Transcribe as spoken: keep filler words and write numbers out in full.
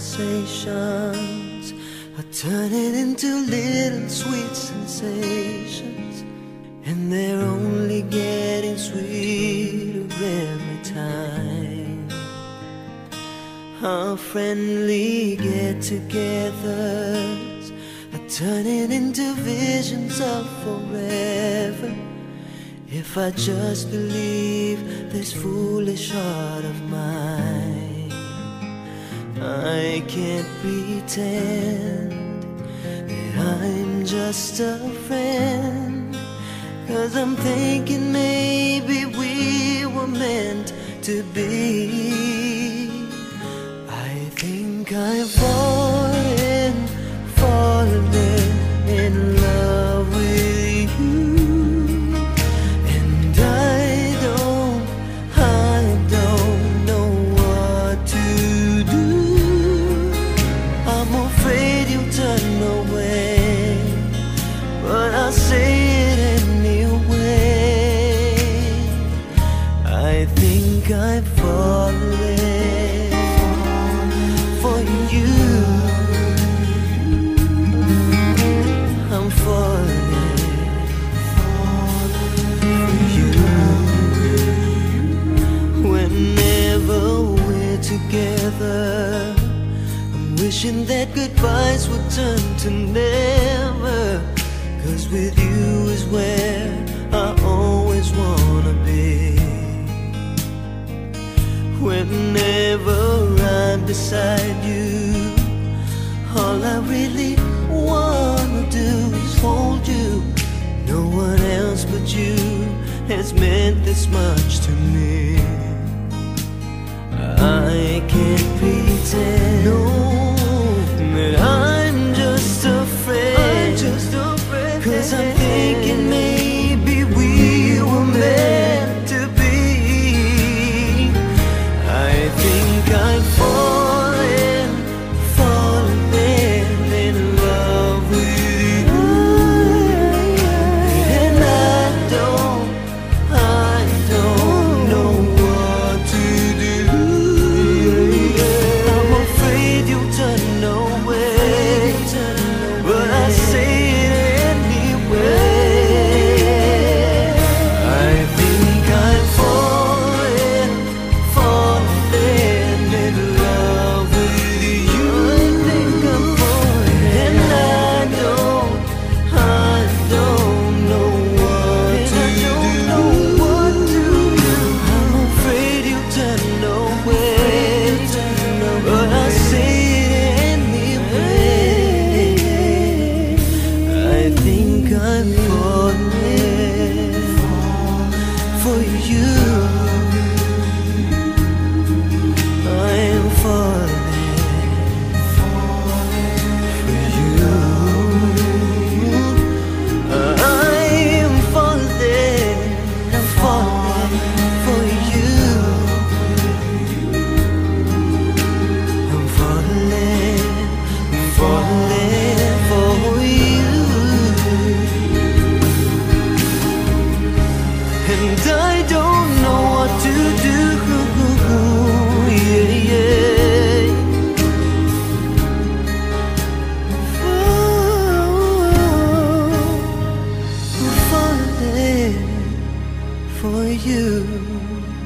conversations are turning into little sweet sensations, and they're only getting sweeter every time. Our friendly get-togethers are turning into visions of forever, if I just believe this foolish heart of mine. I can't pretend that I'm just a friend, 'cause I'm thinking maybe we were meant to be. I think I'm falling, falling in love with you. Say it anyway. I think I'm falling for you. I'm falling for you. Whenever we're together, I'm wishing that goodbyes would turn to never, 'cause with you is where I always wanna be. Whenever I'm beside you, all I really wanna do is hold you. No one else but you has meant this much to me. I can't pretend, no, that I'm just a friend, I'm just a friend. 'Cause I'm thinking maybe we were meant to be. I think I'm falling, falling in love with you. And I don't, I don't know what to do. I'm afraid you'll turn away, but I say for you.